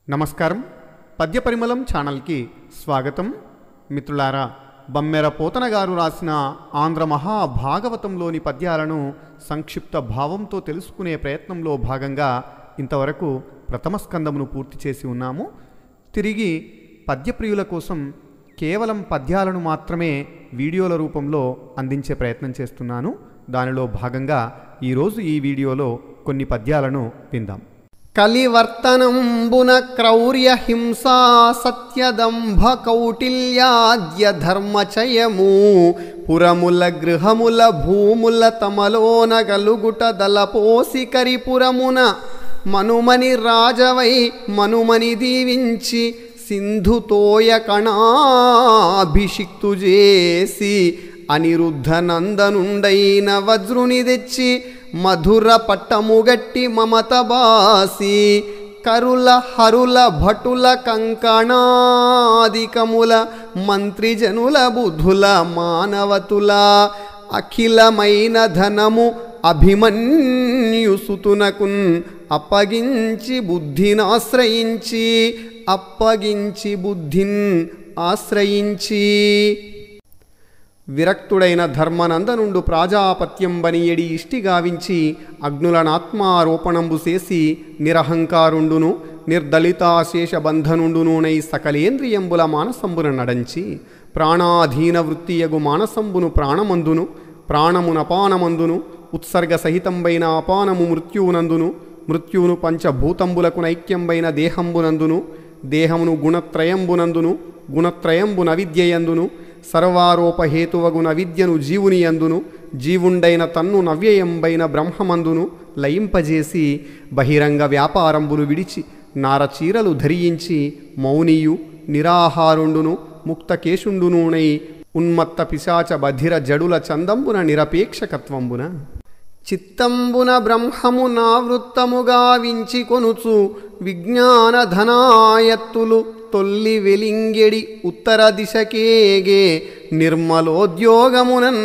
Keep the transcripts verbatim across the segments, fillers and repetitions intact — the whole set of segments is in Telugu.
నమస్కారం. పద్య పరిమళం ఛానల్కి స్వాగతం. మిత్రులారా, బమ్మెర పోతన గారు రాసిన ఆంధ్ర మహాభాగవతంలోని పద్యాలను సంక్షిప్త భావంతో తెలుసుకునే ప్రయత్నంలో భాగంగా ఇంతవరకు ప్రథమ స్కందమును పూర్తి చేసి ఉన్నాము. తిరిగి పద్యప్రియుల కోసం కేవలం పద్యాలను మాత్రమే వీడియోల రూపంలో అందించే ప్రయత్నం చేస్తున్నాను. దానిలో భాగంగా ఈరోజు ఈ వీడియోలో కొన్ని పద్యాలను విందాం. కలివర్తనంబున క్రౌర్య హింసా సత్యదంభ కౌటిల్యాద్య ధర్మచయము పురముల గృహముల భూముల తమలోన గలుగుట దలపోసి కరిపురమున మనుమని రాజవై మనుమని దీవించి సింధుతోయ కణాభిషిక్తు చేసి అనిరుద్ధ నందనుండైన వజ్రుని తెచ్చి మధుర పట్టముగట్టి మమత బాసి కరుల హరుల భటుల కంకణాదికముల మంత్రిజనుల బుధుల మానవతుల అఖిలమైన ధనము అభిమన్యుసుతునకున్ అప్పగించి బుద్ధినాశ్రయించి అప్పగించి బుద్ధిన్ ఆశ్రయించి విరక్తుడైన ధర్మనందనుండు ప్రాజాపత్యం బనియడి ఇష్టి గావించి అగ్నులనాత్మారోపణంబు చేసి నిరహంకారుండును నిర్దళితాశేష బంధనుండునూనై సకలేంద్రియంబుల మానసంబున నడంచి ప్రాణాధీన వృత్తియగు మానసంబును ప్రాణమందును ప్రాణమునపానమందును ఉత్సర్గ సహితంబైన అపానము మృత్యువునందును మృత్యువును పంచభూతంబులకు నైక్యంబైన దేహంబునందును దేహమును గుణత్రయంబునందును గుణత్రయంబున విద్యయందును సర్వారోపహేతువగున విద్యను జీవుని యందును జీవుండైన తన్ను నవ్యయంబైన బ్రహ్మమందును లయింపజేసి బహిరంగ వ్యాపారంబులు విడిచి నారచీరలు ధరించి మౌనియు నిరాహారుండును ముక్తకేశుండునూనై ఉన్మత్త పిశాచ బధిర జడుల చందంబున నిరపేక్షకత్వంబున చిత్తంబున బ్రహ్మము నావృత్తముగా వించి కొనుచు విజ్ఞానధనాయత్తులు తొల్లి వెలింగెడి ఉత్తర దిశకేగే నిర్మలోద్యోగమునన్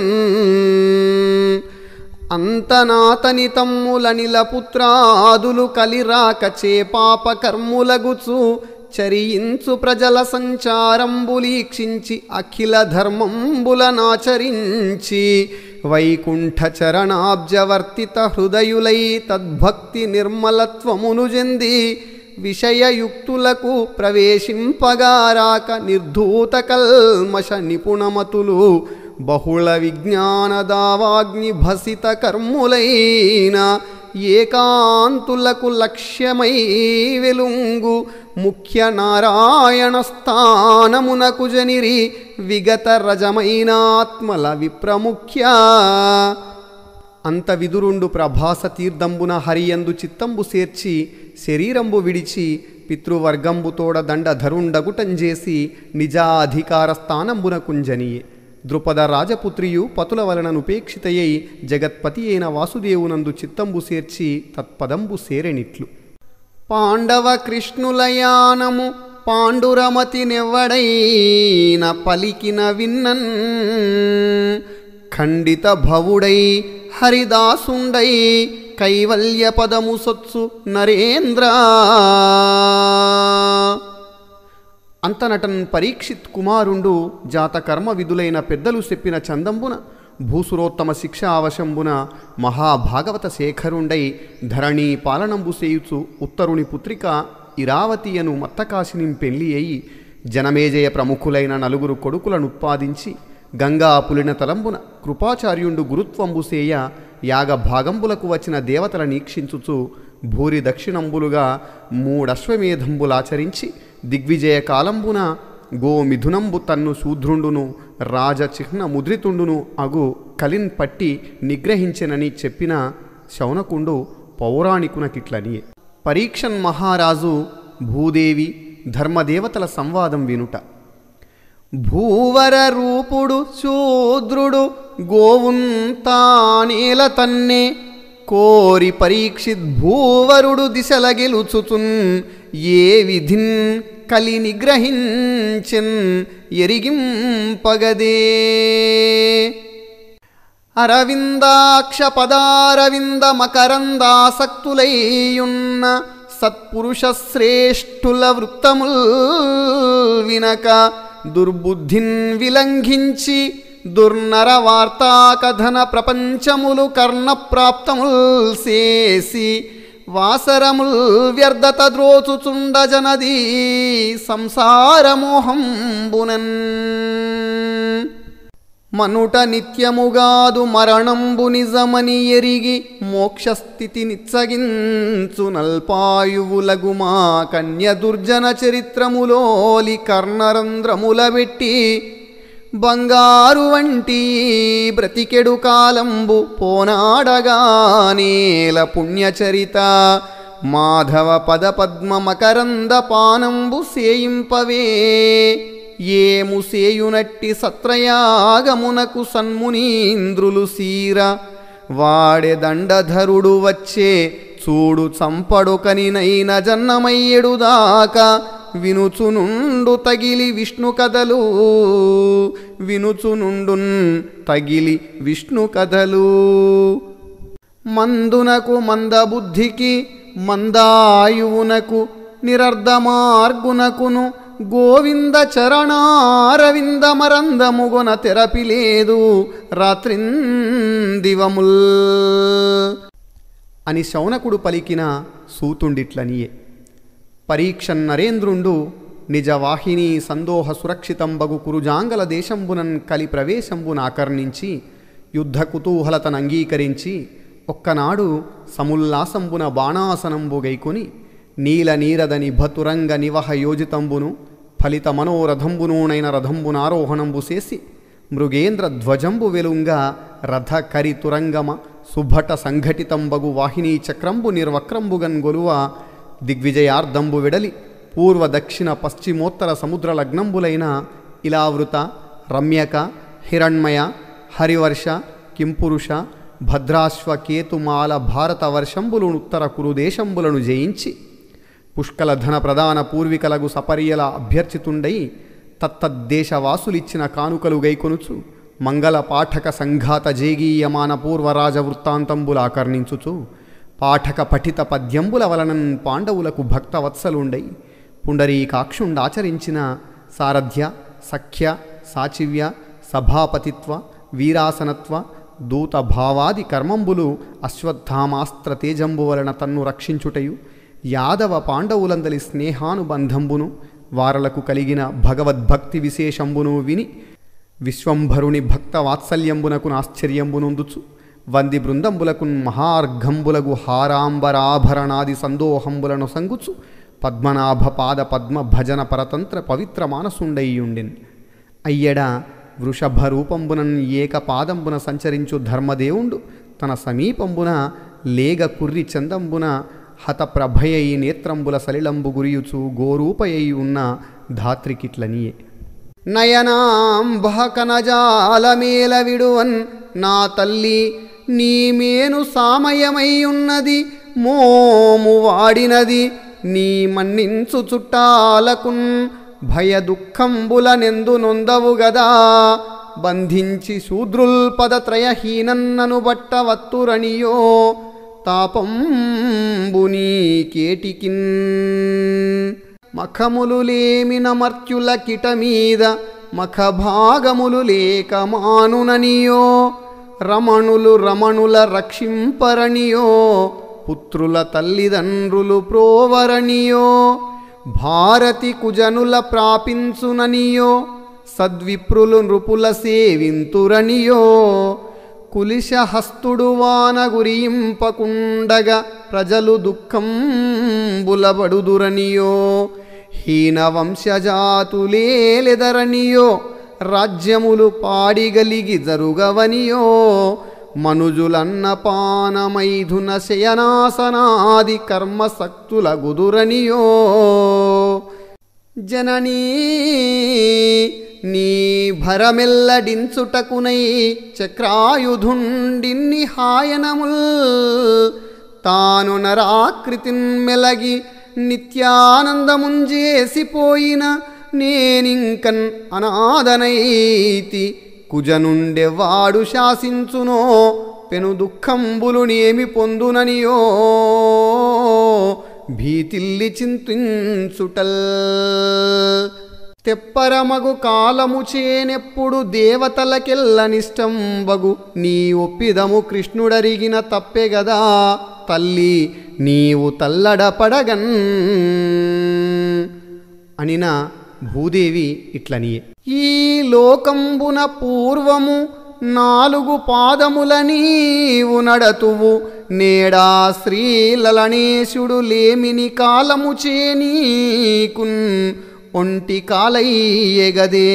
అంతనాతని తమ్ముల నిలపుత్రాదులు కలిరాక చేపాప కర్ములగుచు చరించు ప్రజల సంచారంబులీక్షించి అఖిల ధర్మంబులనాచరించి వైకుంఠ చరణాబ్జవర్తిత హృదయులై తద్భక్తి నిర్మలత్వమును చెంది విషయయుక్తులకు ప్రవేశింపగారాక నిర్ధూత కల్మష నిపుణమతులు బహుళ విజ్ఞానదావాగ్ని భసిత కర్ములైన ఏకాంతులకు లక్ష్యమై వెలుంగు ముఖ్య నారాయణ స్థానమునకు జనిరి విగత రజమైనాత్మల విప్రముఖ్య అంత విదురుండు ప్రభాస తీర్థంబున హరియందు చిత్తంబు చేర్చి శరీరంబు విడిచి పితృవర్గంబుతోడ దండధరుండగుటంజేసి నిజాధికార స్థానంబున కుంజనియే ద్రుపద రాజపుత్రియు పతుల వలననుపేక్షితయై జగత్పతి అయిన వాసుదేవునందు చిత్తంబు చేర్చి తత్పదంబు సేరెనిట్లు. పాండవ కృష్ణులయానము పాండురమతి నెవ్వడైన పలికిన విన్నన్ ఖండిత భవుడై హరిదాసుండై కైవల్య పదము సొత్సు నరేంద్ర అంతనటన్ పరీక్షిత్ కుమారుండు జాతకర్మ విధులైన పెద్దలు చెప్పిన చందంబున భూసురోత్తమ శిక్ష అవశంబున మహాభాగవత శేఖరుండై ధరణీ పాలనంబు సేయుచు ఉత్తరుని పుత్రిక ఇరావతియను మత్తకాశినిం పెళ్లి అయి జనమేజయ ప్రముఖులైన నలుగురు కొడుకులనుత్పాదించి గంగా పులిన తలంబున కృపాచార్యుండు గురుత్వంబుసేయ యాగ భాగంబులకు వచ్చిన దేవతల నీక్షించుచు భూరి దక్షిణంబులుగా మూడశ్వమేధంబులాచరించి దిగ్విజయ కాలంబున గోమిథునంబు తన్ను శూద్రుండును రాజచిహ్న ముద్రితుండును అగు కలిన్ పట్టి నిగ్రహించెనని చెప్పిన శౌనకుండు పౌరాణికునకిట్లనియే. పరీక్షన్ మహారాజు భూదేవి ధర్మదేవతల సంవాదం వినుట. భూవర రూపుడు శూద్రుడు గోవున్ తానేల తన్నే కోరి పరీక్షిత్ భూవరుడు దిశల గెలుచుచున్ ఏ విధిన్ కలి నిగ్రహించెన్ ఎరిగింపగదే. అరవిందాక్ష పదారవింద మకరందాసక్తులైయున్న సత్పురుష శ్రేష్ఠుల వృత్తముల్ వినక దుర్బుద్ధిన్ విలంఘించి దుర్నర వార్తా కథన ప్రపంచములు కర్ణప్రాప్తముల్ చేసి వాసరముల్ వ్యర్థత ద్రోచుచుండ జనదీ సంసారమోహంబునన్ మనుట నిత్యముగాదు మరణంబు నిజమని ఎరిగి మోక్షస్థితి నిత్సగించు నల్పాయువులగుమా కన్య దుర్జన చరిత్రములోలి కర్ణరంధ్రముల పెట్టి బంగారు వంటి బ్రతికెడు కాలంబు పోనాడగానేల పుణ్యచరిత మాధవ పద పద్మ మకరంద పానంబు సేయింపవే ఏము సేయునట్టి సత్రయాగమునకు సన్మునీంద్రులు సీర వాడే దండధరుడు వచ్చే చూడు చంపడుకనినైన జన్నమయ్యెడుదాకా వినుచునుండు తగిలి విష్ణు కథలు వినుచునుండున్ తగిలి విష్ణు కథలు మందునకు మందబుద్ధికి మందాయువునకు నిరర్ధమార్గునకును గోవింద చరణారవిందమరందముగొన తెరపి లేదు రాత్రిందివముల్ అని శౌనకుడు పలికిన సూతుండిట్లనియే. పరీక్ష నరేంద్రుండు నిజవాహిని సందోహ సురక్షితంబగు కురుజాంగల దేశంబునన్ కలి ప్రవేశంబునాకర్ణించి యుద్ధ కుతూహలతను అంగీకరించి ఒక్కనాడు సముల్లాసంబున బాణాసనంబు గైకొని నీల నీరదని భతురంగ నివహ యోజితంబును ఫలిత మనోరథంబునూనైన రథంబునారోహణంబు చేసి మృగేంద్ర ధ్వజంబు వెలుంగా రథ కరి తురంగమ సుభట సంఘటితంబగు వాహినీ చక్రంబు నిర్వక్రంబుగన్ గొలువ దిగ్విజయార్ధంబు వెడలి పూర్వ దక్షిణ పశ్చిమోత్తర సముద్ర లగ్నంబులైన ఇలావృత రమ్యక హిరణ్మయ హరివర్ష కింపురుష భద్రాశ్వ కేతుమాల భారత వర్షంబులు ఉత్తర కురుదేశంబులను జయించి పుష్కల ధన ప్రధాన పూర్వికలగు సపర్యల అభ్యర్చితుండై తత్తద్దేశవాసులిచ్చిన కానుకలు గైకొనుచు మంగళ పాఠక సంఘాత జేగీయమాన పూర్వరాజ వృత్తాంతంబులాకర్ణించుచు పాఠక పఠిత పద్యంబుల వలనన్ పాండవులకు భక్తవత్సలుండై పుండరీకాక్షుండాచరించిన సారథ్య సఖ్య సాచివ్య సభాపతిత్వ వీరాసనత్వ దూత భావాది కర్మంబులు అశ్వత్థామాస్త్ర తేజంబు వలన తన్ను రక్షించుటయు యాదవ పాండవులందలి స్నేహానుబంధంబును వారలకు కలిగిన భగవద్భక్తి విశేషంబును విని విశ్వంభరుని భక్త వాత్సల్యంబునకు ఆశ్చర్యంబునొందుచు వంది బృందంబులకున్ మహార్ఘంబులగు హారాంబరాభరణాది సందోహంబులను సంగుచు పద్మనాభ పాద పద్మ భజన పరతంత్ర పవిత్ర మానసుండయ్యుండెన్. అయ్యడ వృషభ రూపంబునన్ ఏకపాదంబున సంచరించు ధర్మదేవుండు తన సమీపంబున లేగ కుర్రి చందంబున హతప్రభయై నేత్రంబుల సలిలంబు గురియుచు గోరూపయై ఉన్న ధాత్రికిట్లనియే. నయనాంబ కనజాలమేల విడువన్ నా తల్లి నీమేను సామయమై ఉన్నది మోము వాడినది నీ మన్నించు చుట్టాలకున్ భయ దుఃఖంబుల నెందు నొందవు గదా బంధించి శూద్రుల్ పదత్రయహీనన్నను బట్ట వత్తురనియో తాపంబునీ కేటికిన్ మఖములు లేమిన మర్త్యుల కిటమీద మఖభాగములు లేక మానుననియో రమణులు రమణుల రక్షింపరనియో పుత్రుల తల్లిదండ్రులు ప్రోవరనియో భారతి కుజనుల ప్రాపించుననియో సద్విప్రులు నృపుల సేవింతురనియో కులిశహస్తుడు వాన గురింపకుండగా ప్రజలు దుఃఖం బులబడుదురనియో హీన వంశజాతులేలెదరనియో రాజ్యములు పాడిగలిగి జరుగవనియో మనుజులన్నపానమైధున శయనాసనాది కర్మసక్తుల గుదురనియో జననీ నీ భరమెల్లడించుటకునై చక్రాయుధుండిన్ని హాయనముల్ తాను నరాకృతిన్ మెలగి నిత్యానందముంజేసిపోయిన నేనింకన్ అనాథనైతి కుజనుండెవాడు శాసించునో పెను దుఃఖంబులు నేమి పొందుననియో భీతిల్లి చింతించుటల్. తెప్పరమగు కాలము చేనెప్పుడు దేవతలకెల్లనిష్టం బగు నీ ఒప్పిదము కృష్ణుడరిగిన తప్పే గదా తల్లి నీవు తల్లడపడగన్ అనిన భూదేవి ఇట్లనియే. ఈ లోకంబున పూర్వము నాలుగు పాదముల నీవు నడతువు నేడా శ్రీలలనేశుడు లేమిని కాలము చేనీకున్ ఒంటి కాలయ్యెగదే.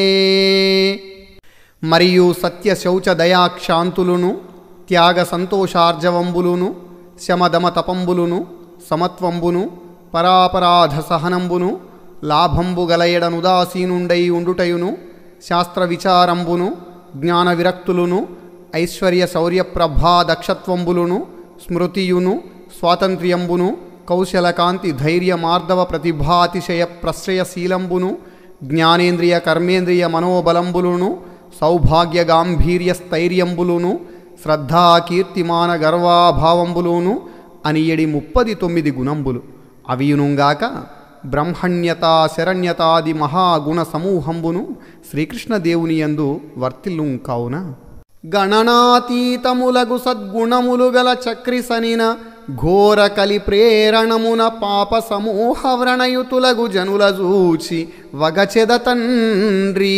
మరియు సత్య శౌచ దయాక్షాంతులును త్యాగ సంతోషార్జవంబులును శమదమ తపంబులును సమత్వంబును పరాపరాధ సహనంబును లాభంబు గలయడనుదాసీనుండై ఉండుటయును శాస్త్ర విచారంబును జ్ఞాన విరక్తులును ఐశ్వర్య శౌర్య ప్రభా దక్షత్వంబులును స్మృతియును స్వాతంత్ర్యంబును కౌశలకాంతి ధైర్య మార్ధవ ప్రతిభాతిశయ ప్రశ్రయశీలంబును జ్ఞానేంద్రియ కర్మేంద్రియ మనోబలంబులును సౌభాగ్య గాంభీర్య స్థైర్యంబులును శ్రద్ధా కీర్తిమాన గర్వాభావంబులును అనియడి ముప్పది తొమ్మిది గుణంబులు అవియునుగాక బ్రహ్మణ్యత శరణ్యతాది మహాగుణ సమూహంబును శ్రీకృష్ణదేవుని యందు వర్తిల్లు కావున గణనాతీతములగు సద్గుణములు గల చక్రిసనిన ఘోర కలి ప్రేరణమున పాప సమూహ వ్రణయుతులగు జనుల జూచి వగచెద తండ్రి.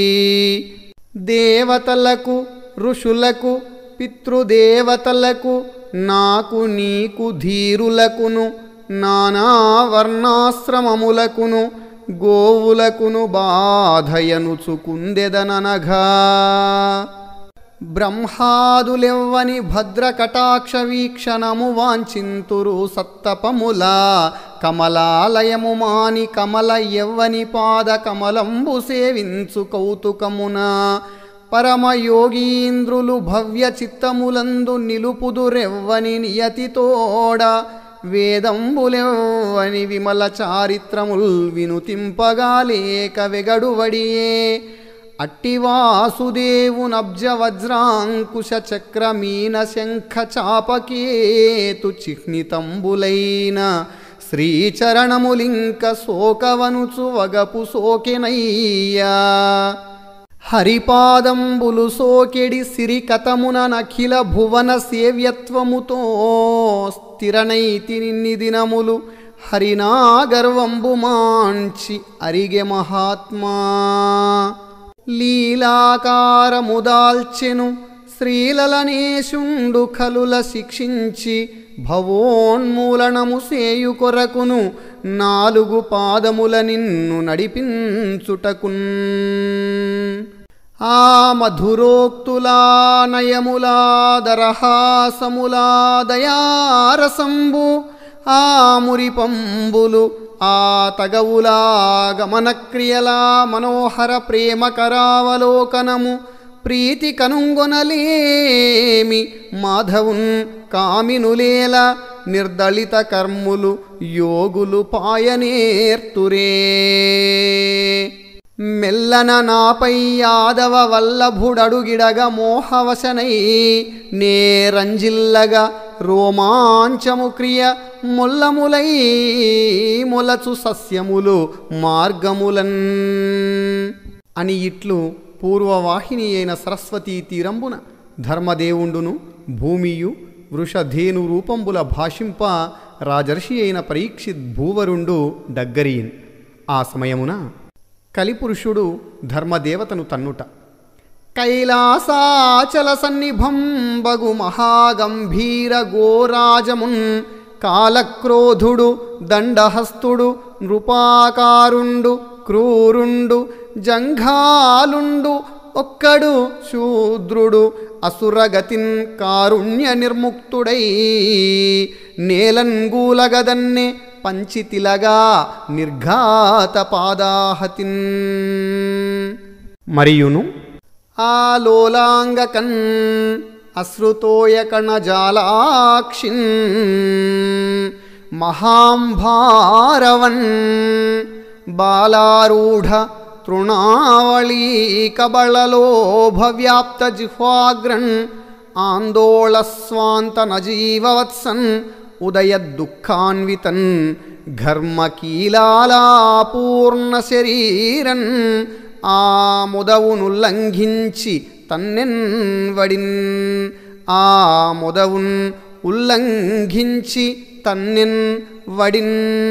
దేవతలకు ఋషులకు పితృదేవతలకు నాకు నీకు ధీరులకును నానా వర్ణాశ్రమములకును గోవులకును బాధయనుచుకుందెదననగా బ్రహ్మాదులెవ్వని భద్ర కటాక్ష వీక్షణము వాంఛింతురు సత్తపముల కమలాలయము మాని కమల ఎవ్వని పాద కమలంబు సేవించు కౌతుకమున పరమయోగీంద్రులు భవ్య చిత్తములందు నిలుపుదురెవ్వని నియతితోడ వేదంబులెవ్వని విమల చారిత్రముల్ వినుతింపగాలేక వెగడువడియే. అట్టి వాసుదేవునబ్జ వజ్రాంకుశ చక్రమీన శంఖ చాపకేతు చిహ్నితంబులైన శ్రీచరణములింక సోకవనుచు వగపు సోకెనయ్యా. హరిపాదంబులు సోకెడి సిరికతమున నఖిల భువన సేవ్యత్వముతో స్థిరనైతి నిన్ని దినములు హరినా గర్వంబు మాంచి అరిగె మహాత్మా. లీలాకారముదాల్చెను శ్రీలలనేశుండు కలుల శిక్షించి భవోన్మూలనము సేయు కొరకును నాలుగు పాదముల నిన్ను నడిపించుటకున్. ఆ మధురోక్తులా నయములా దరహాసములా దయారసంబు ఆ మురిపంబులు ఆ తగవులా గమనక్రియలా మనోహర ప్రేమ కరావలోకనము ప్రీతి కనుగొనలేమి మాధవున్ కామినులేల నిర్దళిత కర్ములు యోగులు పాయనేర్తురే. మెల్లన నాపై యాదవ వల్లభుడడుగిడగ మోహవశనై నే రంజిల్లగా రోమాంచము క్రియ మొల్లములై మొలచు సస్యములు మార్గములన్ అని ఇట్లు పూర్వవాహిని అయిన సరస్వతీ తీరంబున ధర్మదేవుండును భూమియు వృషధేను రూపంబుల భాషింప రాజర్షి అయిన పరీక్షిత్ భూవరుండు దగ్గరీన్. ఆ సమయమున కలిపురుషుడు ధర్మదేవతను తన్నుట కైలాసాచల సన్నిభం బగు మహాగంభీర గోరాజమున్ కాలక్రోధుడు దండహస్తుడు నృపాకారుండు క్రూరుండు జంఘాలుండు ఒక్కడు శూద్రుడు అసురగతిన్ కారుణ్య నిర్ముక్తుడై నేలంగూలగదన్నే పంచితిలగా నిర్ఘాత పాదాహతిన్. మరియును ఆ లోలాంగకన్ అశ్రుతోయ కణజాలాక్షిన్ మహాంభారవన్ బాలారూఢ తృణావళీ కబళలోభవ్యాప్త జిహ్వాగ్రన్ ఆందోళస్వాంత నజీవవత్సన్ ఉదయదుఃఖాన్వితన్ ఘర్మకీలాలాపూర్ణ శరీరన్ ఆ ముదవునుల్లంఘించి తన్నెన్ వడిన్ ఆ ముదవున్ ఉల్లంఘించి తన్నెన్ వడిన్.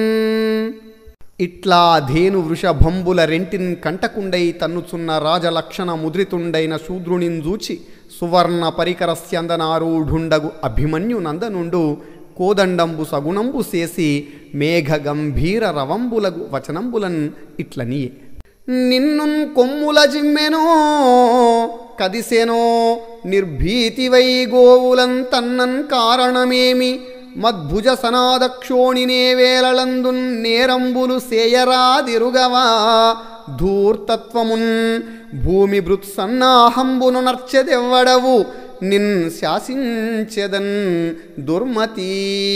ఇట్లా ధేను వృషభంబుల రెంటిన్ కంటకుండై తన్నుచున్న రాజలక్షణ ముద్రితుండైన శూద్రునిన్ జూచి సువర్ణ పరికర స్యందనారూఢుండగు అభిమన్యు నందనుండు కోదండంబు సగుణంబు చేసి మేఘ గంభీర రవంబులగు వచనంబులన్ ఇట్లనియే. నిన్నున్ కొమ్ముల జిమ్మెనో కదిసెనో నిర్భీతివై గోవులం తన్నన్ కారణమేమి మద్భుజ సనాదక్షోణినే వేలలందున్ నేరంబులు సేయరాదిరుగవా ధూర్తత్వమున్ భూమి భృత్సన్నాహంబును నర్చెదెవ్వడవు నిన్ శాసించెదన్ దుర్మతి.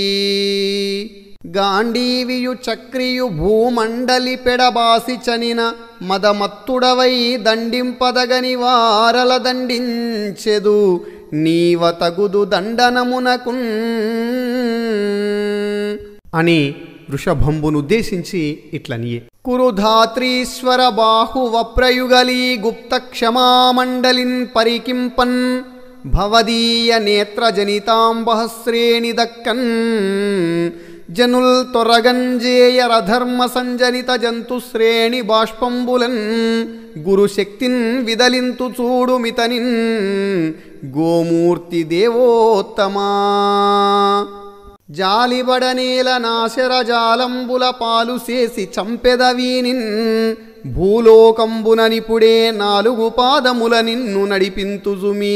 గాంధీవియు చక్రియు భూమండలి పెడబాసి చనిన మదమత్తుడవై దండింపదగని వారల దండించెదు నీవ తగుదు దండనమునకున్ అని వృషభంబునుద్దేశించి ఇట్లనియే. కురుధాత్రీశ్వర బాహువప్రయుగలీ గుప్త క్షమామండలిన్ పరికింపన్ భవదీయ నేత్రజనితాంబహశ్రేణి దక్కన్ జనుల్ తొరగంజేయరధర్మ సంజనిత జంతుశ్రేణి బాష్పంబులన్ గురుశక్తిన్ విదలింతు చూడుమితనిన్ గోమూర్తి దేవోత్తమా. జాలిబడనేల నాశర జాలంబుల పాలు చేసి చంపెదవీనిన్ భూలోకంబున నిపుడే నాలుగు పాదముల నిన్ను నడిపింతుజుమీ.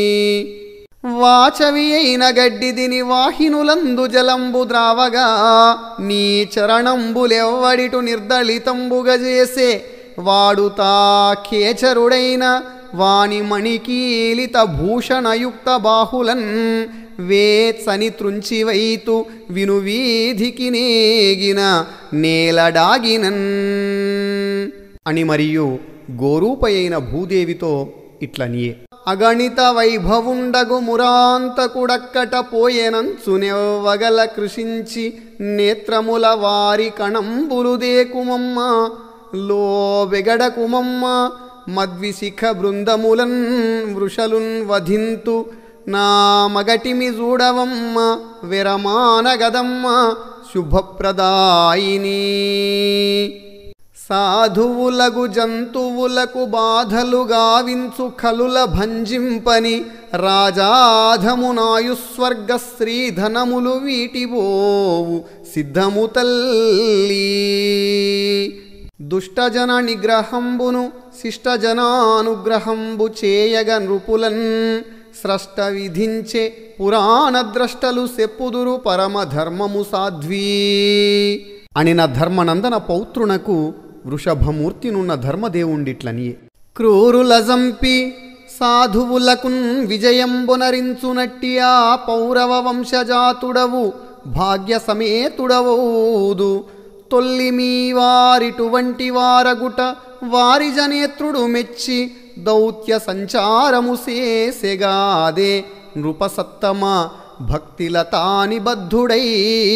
వాచవి అయిన గడ్డిదిని వాహినులందు జలంబు ద్రావగా నీ చరణంబులెవ్వడిటు నిర్దళితంబుగా చేసే వాడుతా ఖేచరుడైన వాని మణికీలిత భూషణయుక్త బాహులన్ వేత్సని త్రుంచివైతు వినువీధికి నేగిన నేలడాగినన్ అని మరియు గోరూపయైన భూదేవితో ఇట్లనియే. అగణిత వైభవుండగు మురాంతకుడక్కట పోయెనంచునెవ్వగల కృషించి నేత్రముల వారి కణంబులుదేకుమమ్మ లో వెగడకుమమ్మ మద్విశిఖ బృందములన్ వృషలున్ వధింతు నా మగటిమి చూడవమ్మ విరమానగదమ్మ శుభప్రదాయిని. సాధువులగు జంతువులకు బాధలు గావించు కలుల భంజింపని రాజాధమునాయుస్వర్గ శ్రీధనములు వీటిబోవు సిద్ధము తల్లి. దుష్టజన నిగ్రహంబును శిష్టజనానుగ్రహంబు చేయగ నృపులన్ స్రష్ట విధించే పురాణ ద్రష్టలు సెప్పుదురు పరమధర్మము సాధ్వీ అనిన ధర్మనందన పౌత్రునకు వృషభమూర్తినున్న ధర్మదేవుండిట్లనియే. క్రూరుల జంపి సాధువులకున్ విజయంబునరించునట్టి ఆ పౌరవ వంశజాతుడవు భాగ్య సమేతుడవోదు తొల్లి మీ వారిటువంటి వారగుట వారి జనేత్రుడు మెచ్చి దౌత్య సంచారము సేసెగాదే నృపసత్తమ భక్తిలతాని బద్ధుడై.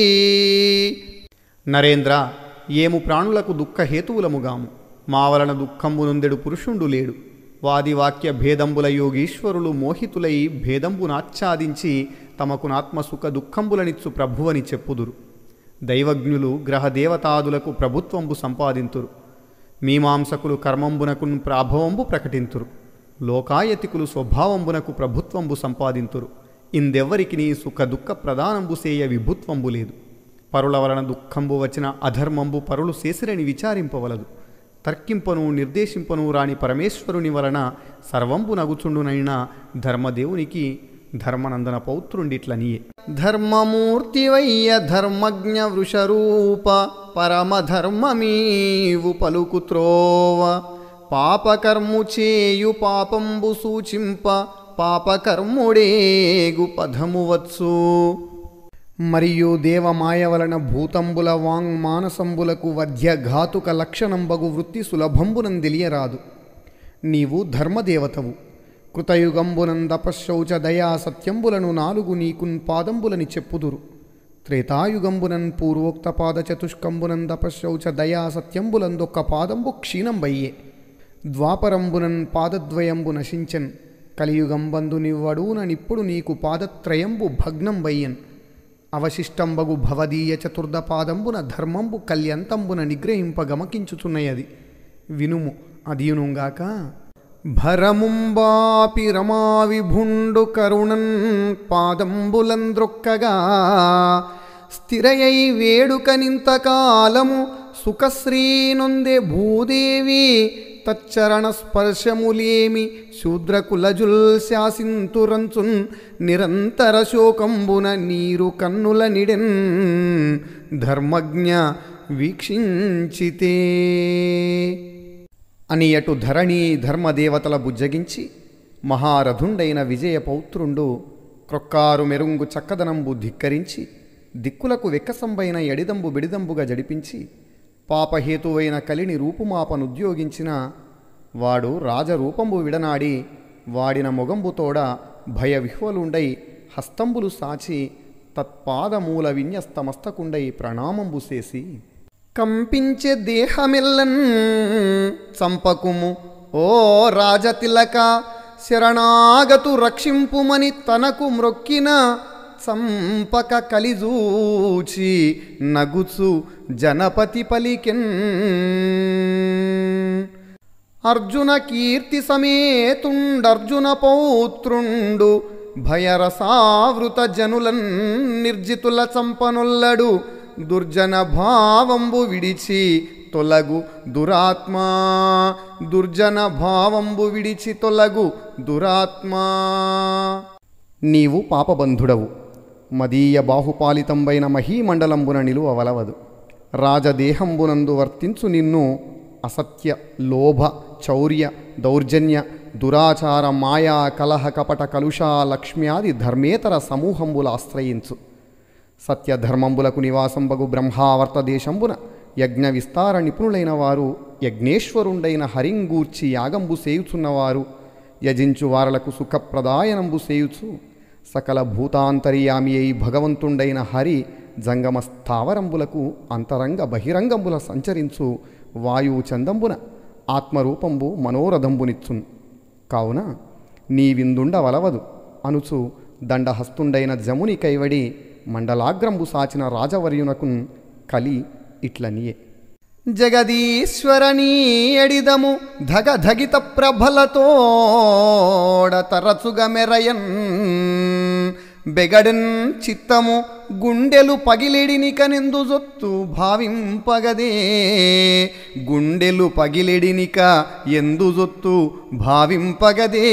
నరేంద్ర, ఏము ప్రాణులకు దుఃఖహేతువులముగాము. మా వలన దుఃఖంబునొందెడు పురుషుండు లేడు. వాదివాక్య భేదంబుల యోగీశ్వరులు మోహితులై భేదంబునాచ్ఛాదించి తమకునాత్మసుఖ దుఃఖంబులనిచ్చు ప్రభువని చెప్పుదురు. దైవజ్ఞులు గ్రహదేవతాదులకు ప్రభుత్వంబు సంపాదింతురు. మీమాంసకులు కర్మంబునకున్ ప్రాభవంబు ప్రకటింతురు. లోకాయతికులు స్వభావంబునకు ప్రభుత్వంబు సంపాదింతురు. ఇందెవ్వరికి సుఖ దుఃఖ ప్రదానంబు సేయ విభుత్వంబు లేదు. పరుల వలన దుఃఖంబు వచ్చిన అధర్మంబు పరులు చేసిరని విచారింపవలదు. తర్కింపను నిర్దేశింపను రాని పరమేశ్వరుని వలన సర్వంబు నగుచుండునైన ధర్మదేవునికి ధర్మనందన పౌత్రుండిట్లనియే. ధర్మమూర్తివయ్య ధర్మజ్ఞ వృషరూప పరమధర్మమీవు పలుకుత్రోవ పాపకర్ము చేయు పాపంబు సూచింప పాపకర్ముడేగు పదము వచ్చు. మరియు దేవమాయ వలన భూతంబుల వాంగ్ మానసంబులకు వధ్య ఘాతుక లక్షణంబగు వృత్తి సులభంబునందెలియరాదు. నీవు ధర్మదేవతవు. కృతయుగంబునందపశౌచ దయా సత్యంబులను నాలుగు నీకున్ పాదంబులని చెప్పుదురు. త్రేతాయుగంబునన్ పూర్వోక్త పాద చతుష్కంబునం తపశౌచ దయా సత్యంబులందొక్క పాదంబు క్షీణంబయ్యే. ద్వాపరంబునన్ పాదద్వయంబు నశించన్, కలియుగంబందు నివ్వడూన నిప్పుడు నీకు పాదత్రయంబు భగ్నంబయ్యన్. అవశిష్టంబగు భవదీయ చతుర్ద పాదంబున ధర్మంబు కల్యంతంబున నిగ్రహింపగమకించుచున్నయది వినుము అదియునుగాక. భరముంబాపి రమావిభుండు కరుణన్ పాదంబులంద్రొక్కగా, స్థిరయై వేడుకనింతకాలము సుఖశ్రీనొందె భూదేవి. తచ్చరణ స్పర్శములేమి శూద్రకులజుల్ శాసింతురంచున్, నిరంతర శోకంబున నీరు కన్నుల నిడెన్ ధర్మజ్ఞ వీక్షించితే అని అటు ధరణి ధర్మదేవతల బుజ్జగించి మహారథుండైన విజయ పౌత్రుండు క్రొక్కారు మెరుంగు చక్కదనంబు ధిక్కరించి దిక్కులకు వెక్కసంబైన ఎడిదంబు బిడిదంబుగా జడిపించి పాపహేతువైన కలిని రూపుమాపనుద్యోగించిన వాడు రాజరూపంబు విడనాడి వాడిన మొగంబుతోడ భయవిహ్వలుండై హస్తంబులు సాచి తత్పాదమూల విన్యస్తమస్తకుండై ప్రణామంబు చేసి, కంపించే దేహమెల్లన్ చంపకుము ఓ రాజతిలక, శరణాగతు రక్షింపుమని తనకు మ్రొక్కిన చంపక కలిజూచి నగుచు జనపతి పలికెన్. అర్జున కీర్తి సమేతుండర్జున పౌత్రుండు, భయరసావృత జనులన్ నిర్జితుల చంపనుల్లడు. దుర్జన భావంబు విడిచి తొలగు దురాత్మా, దుర్జన భావంబు విడిచి తొలగు దురాత్మా. నీవు పాపబంధుడవు, మదీయ బాహుపాలితంబైన మహీమండలంబున నిలువవలవదు. రాజదేహంబునందు వర్తించు నిన్ను అసత్య లోభ చౌర్య దౌర్జన్య దురాచార మాయా కలహ కపట కలుషా లక్ష్మ్యాది ధర్మేతర సమూహంబుల ఆశ్రయించు. సత్యధర్మంబులకు నివాసంబగు బ్రహ్మావర్త దేశంబున యజ్ఞ విస్తార నిపుణులైన వారు, యజ్ఞేశ్వరుండైన హరింగూర్చి యాగంబు సేయుచున్నవారు, యజించు వారలకు సుఖప్రదాయనంబు సేయుచు సకల భూతాంతర్యామి అయి భగవంతుండైన హరి జంగమ స్థావరంబులకు అంతరంగ బహిరంగంబుల సంచరించు వాయువు చందంబున ఆత్మరూపంబు మనోరథంబునిచ్చున్. కావున నీవిందుండవలవదు అనుచు దండహస్తుండైన జముని కైవడి మండలాగ్రంబు సాచిన రాజవర్యునకున్ కలి ఇట్లనియే. జగదీశ్వరనీ ఎడిదము ధగధగిత ప్రభలతోడ తరచుగ మెరయన్, బెగడన్ చిత్తము గుండెలు పగిలిడినికనెందు జొత్తు భావింపగదే. గుండెలు పగిలిడినిక ఎందు జొత్తు భావింపగదే.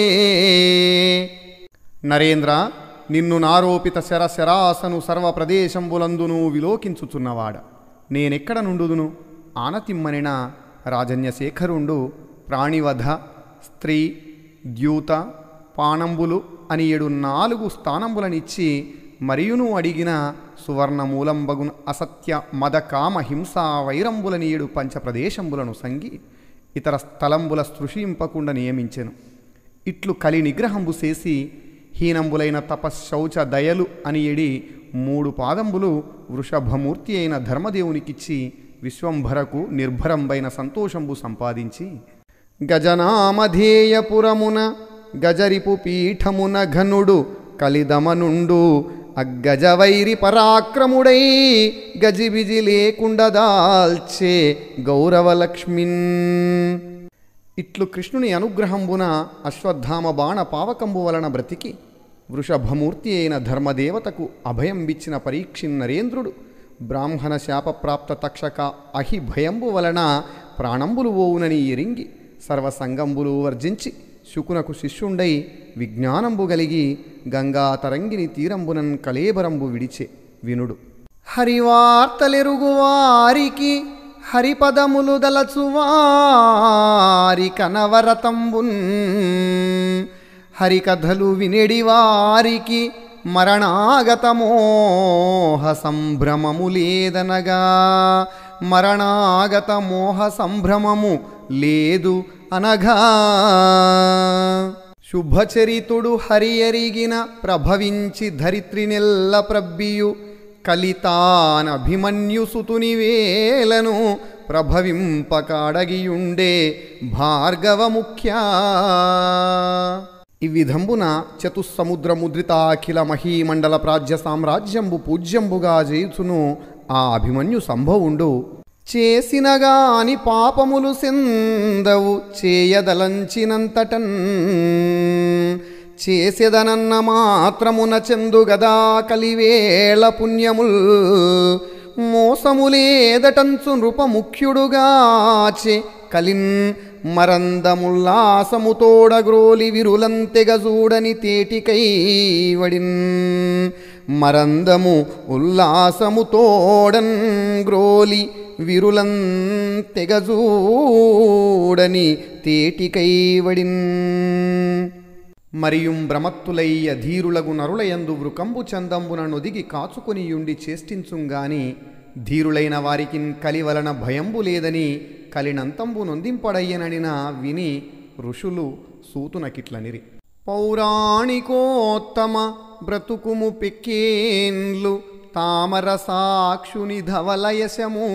నరేంద్ర, నిన్ను నారోపిత శరశరాసను సర్వ ప్రదేశంబులందును విలోకించుచున్నవాడ నేనెక్కడ నుండుదును? ఆనతిమ్మనిన రాజన్యశేఖరుండు ప్రాణివధ, స్త్రీ, ద్యూత, పాణంబులు అని ఏడు నాలుగు స్థానంబులనిచ్చి మరియును అడిగిన సువర్ణమూలంబగున అసత్య మద కామ హింసా వైరంబులని ఏడు పంచప్రదేశంబులను సంగి ఇతర స్థలంబుల స్పృశింపకుండా నియమించెను. ఇట్లు కలి నిగ్రహంబు చేసి హీనంబులైన తపశౌచ దయలు అని ఎడి మూడు పాదంబులు వృషభమూర్తి అయిన ధర్మదేవునికిచ్చి విశ్వంభరకు నిర్భరంబైన సంతోషంబు సంపాదించి, గజనామధేయపురమున గజరిపు పీఠమున ఘనుడు కలిదమనుండు అగ్గజవైరి పరాక్రముడై గజిబిజి లేకుండా దాల్చే గౌరవలక్ష్మిన్. ఇట్లు కృష్ణుని అనుగ్రహంబున అశ్వత్థామ బాణ పావకంబు వలన బ్రతికి వృషభమూర్తి అయిన ధర్మదేవతకు అభయంబిచ్చిన పరీక్షిన్ నరేంద్రుడు బ్రాహ్మణ శాపప్రాప్త తక్షక అహి భయంబు వలన ప్రాణంబులు ఓవునని ఎరింగి సర్వసంగంబులు వర్జించి శుకునకు శిష్యుండై విజ్ఞానంబు గలిగి గంగా తరంగిని తీరంబునన్ కళేబరంబు విడిచే వినుడు. హరివార్తలెరుగువారికి హరిపదములు దలచువారి కనవరతంబున్, హరికథలు వినెడివారికి మరణాగతమోహ సంభ్రమము లేదనగా. మరణాగత మోహ సంభ్రమము లేదు అనగా. శుభచరితుడు హరి ఎరిగిన ప్రభవించి ధరిత్రినెల్ల ప్రబ్బియు కలితానభిమన్యుసుతుని వేలను ప్రభవింపకాడగియుండే భార్గవ ముఖ్య. ఈ విధంబున చతుస్సముద్రముద్రితాఖిల మహీమండల ప్రాజ్య సామ్రాజ్యంబు పూజ్యంబుగా చేయుచును ఆ అభిమన్యు సంభవుండు. చేసినగాని పాపములు సెందవు చేయదలంచినంతటన్, చేసేదనన్న మాత్రమున చెందు గదా కలివేళ పుణ్యముల్. మోసములేదటంచు నృపముఖ్యుడుగాచే కలిన్ మరందముల్లాసముతోడగ్రోలి విరులంతెగజూడని తేటికైవడిన్. మరందము ఉల్లాసముతోడన్ గ్రోలి విరులంతెగజూడని తేటికైవడిన్. మరియుం భ్రమత్తులై అధీరులగు నరులయందు వృకంబు చందంబున నొదిగి కాచుకొనియుండి చేష్టించుంగాని ధీరులైన వారికిన్ కలివలన భయంబు లేదని కలినంతంబు నొందింపడయ్యననిన విని ఋషులు సూతునకిట్లనిరి. పౌరాణికోత్తమ బ్రతుకుము పెక్కేన్లు తామర సాక్షుని ధవలయశము,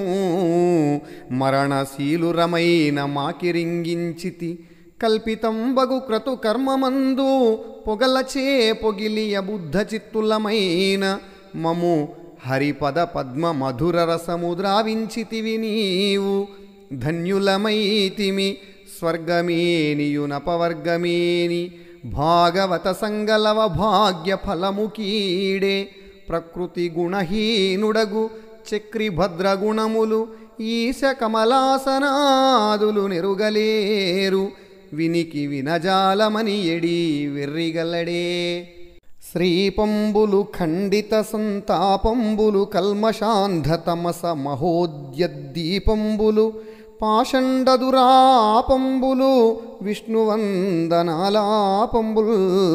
మరణశీలురమైన మాకిరింగించితి కల్పితంబగు క్రతు కర్మమందు. పొగలచే పొగిలియ బుద్ధ చిత్తులమైన మము హరిపద పద్మ మధుర రసము ద్రావించితివి నీవు. ధన్యులమైతిమి స్వర్గమేనియునపవర్గమేని భాగవత సంగలవ భాగ్య ఫలము కీడే. ప్రకృతి గుణహీనుడగు చక్రి భద్రగుణములు ఈశ కమలాసనాదులు నెరుగలేరు. వినికి వినజాలమని ఎడి వెర్రిగలడే. శ్రీపంబులు ఖండిత సంతాపంబులు కల్మషాంధతమస మహోద్యద్దీపంబులు పాషండదురాపంబులు విష్ణువందనాలాపంబుల్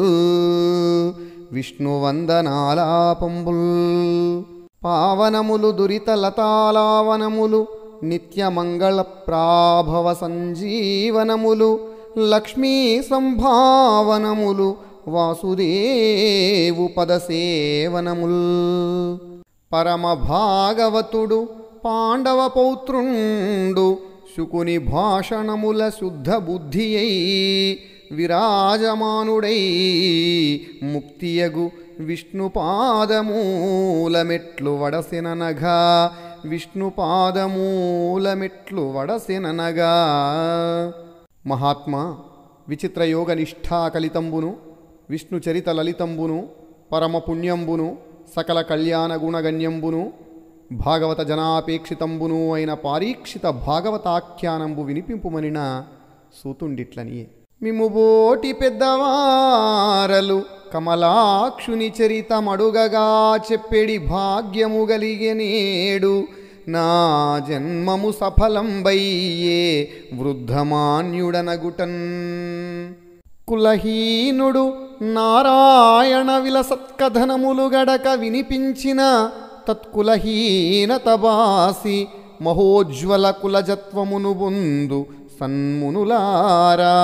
విష్ణువందనాలాపంబుల్. పావనములు దురిత లతాలావనములు నిత్యమంగళ ప్రాభవ సంజీవనములు లక్ష్మీ సంభావనములు వాసుదేవు పదసేవనముల్. పరమ భాగవతుడు పాండవ పౌత్రుండు శుకుని భాషణముల శుద్ధ బుద్ధి అయి విరాజమానుడై ముక్తియగు విష్ణుపాదమూలమెట్లు వడసెననగా. విష్ణుపాదమూలమెట్లు వడసెననగా. మహాత్మా విచిత్రయోగ నిష్ఠా కలితంబును విష్ణు చరిత లలితంబును పరమపుణ్యంబును సకల కళ్యాణ గుణగణ్యంబును భాగవత జనాపేక్షితంబును అయిన పారీక్షిత భాగవతాఖ్యానంబు వినిపింపుమనిన సూతుండిట్లనియే. మిముబోటి పెద్దవారలు కమలాక్షుని చరితమడుగగా చెప్పెడి భాగ్యము గలిగెనేడు. నా జన్మము సఫలంబయ్యే వృద్ధమాన్యుడనగుటన్. కులహీనుడు నారాయణ విలసత్కథనములు గడక వినిపించిన తత్కులహీనత బాసి మహోజ్వల కులజత్వమును బొందు సన్మునులారా.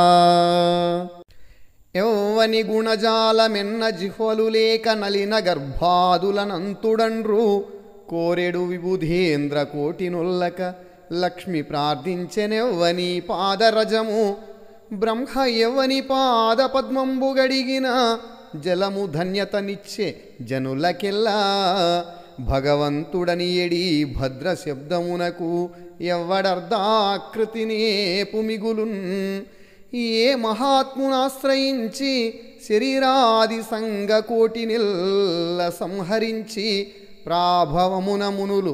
ఎవ్వని గుణజాలమెన్న జిహ్వలు లేక నలిన గర్భాదులనంతుడండ్రు. కోరెడు విబుధేంద్ర కోటినొల్లక లక్ష్మి ప్రార్థించెనెవ్వని పాదరజము. బ్రహ్మ ఎవ్వని పాద పద్మంబు గడిగిన జలము ధన్యతనిచ్చే జనులకెల్లా. భగవంతుడని ఎడి భద్ర శబ్దమునకు ఎవ్వడర్ధాకృతినే పుమిగులున్. ఏ మహాత్మునాశ్రయించి శరీరాది సంగ కోటినిల్ల సంహరించి ప్రాభవమున మునులు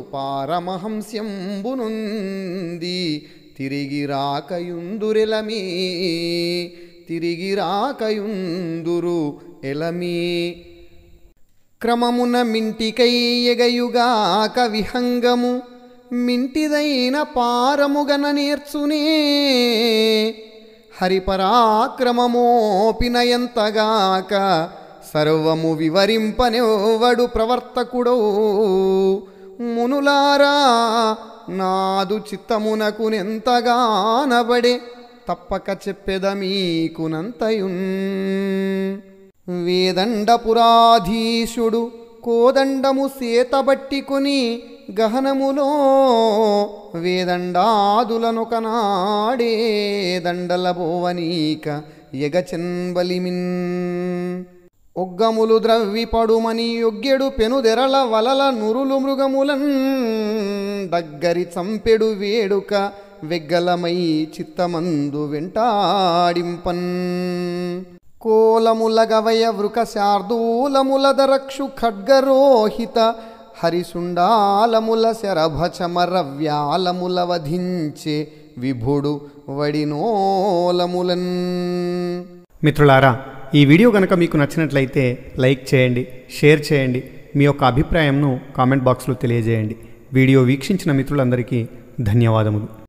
పారమహంస్యంబునుంది తిరిగి రాకయుందురెలమీ. తిరిగి రాకయుందురు ఎలమీ. క్రమమున మింటికై ఎగయుగాక విహంగము మింటిదైన పారముగన నేర్చునే. హరిపరాక్రమమోపినయంతగాక సర్వము వివరింపనెవ్వడు ప్రవర్తకుడో. మునులారా నాదు చిత్తమునకునెంతగానబడే తప్పక చెప్పెద మీకునంతయున్. వేదండపురాధీశుడు కోదండము సేతబట్టికొని గహనములో వేదండాదులను కనాడే దండల బోవనీక ఎగచెన్బలిమిన్ ఒగ్గములు ద్రవ్విపడుమని యొగ్గెడు పెనుదెరల వలల నురులు మృగములన్ దగ్గరి చంపెడు వేడుక వెగ్గలమై చిత్తమందు వెంటాడింపన్ కోలముల గవయ వృక శార్దూలములదరక్షు ఖడ్గరోహిత హరిసుండాలముల శరభచమర వ్యాలముల వధించే విభుడు వడినోలములన్. మిత్రులారా, ఈ వీడియో కనుక మీకు నచ్చినట్లయితే లైక్ చేయండి, షేర్ చేయండి, మీ యొక్క అభిప్రాయంను కామెంట్ బాక్స్లో తెలియజేయండి. వీడియో వీక్షించిన మిత్రులందరికీ ధన్యవాదములు.